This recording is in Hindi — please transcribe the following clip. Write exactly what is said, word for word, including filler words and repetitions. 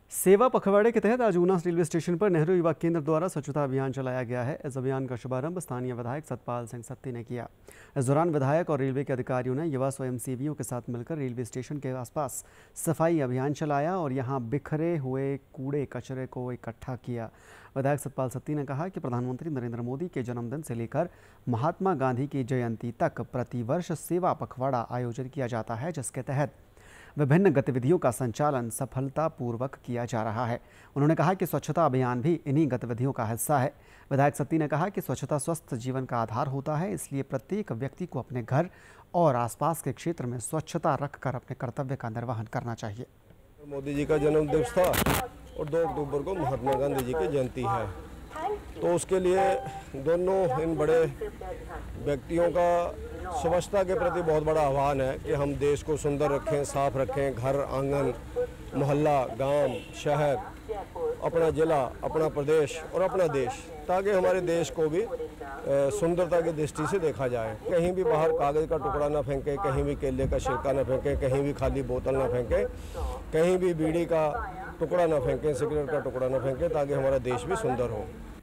सेवा पखवाड़े के तहत आज ऊना रेलवे स्टेशन पर नेहरू युवा केंद्र द्वारा स्वच्छता अभियान चलाया गया है। इस अभियान का शुभारंभ स्थानीय विधायक सतपाल सिंह सत्ती ने किया। इस दौरान विधायक और रेलवे के अधिकारियों ने युवा स्वयंसेवियों के साथ मिलकर रेलवे स्टेशन के आसपास सफाई अभियान चलाया और यहां बिखरे हुए कूड़े कचरे को इकट्ठा किया। विधायक सतपाल सत्ती ने कहा कि प्रधानमंत्री नरेंद्र मोदी के जन्मदिन से लेकर महात्मा गांधी की जयंती तक प्रतिवर्ष सेवा पखवाड़ा आयोजित किया जाता है, जिसके तहत विभिन्न गतिविधियों का संचालन सफलतापूर्वक किया जा रहा है। उन्होंने कहा कि स्वच्छता अभियान भी इन्हीं गतिविधियों का हिस्सा है। विधायक सत्ती ने कहा कि स्वच्छता स्वस्थ जीवन का आधार होता है, इसलिए प्रत्येक व्यक्ति को अपने घर और आसपास के क्षेत्र में स्वच्छता रखकर अपने कर्तव्य का निर्वहन करना चाहिए। मोदी जी का जन्म दिवस था और दो अक्टूबर को महात्मा गांधी जी की जयंती है, तो उसके लिए दोनों इन बड़े व्यक्तियों का स्वच्छता के प्रति बहुत बड़ा आह्वान है कि हम देश को सुंदर रखें, साफ रखें। घर, आंगन, मोहल्ला, गांव, शहर, अपना जिला, अपना प्रदेश और अपना देश, ताकि हमारे देश को भी सुंदरता की दृष्टि से देखा जाए। कहीं भी बाहर कागज़ का टुकड़ा ना फेंके, कहीं भी केले का छिलका ना फेंके, कहीं भी खाली बोतल ना फेंके, कहीं भी बीड़ी का टुकड़ा ना फेंके, सिगरेट का टुकड़ा ना फेंके, ताकि हमारा देश भी सुंदर हो।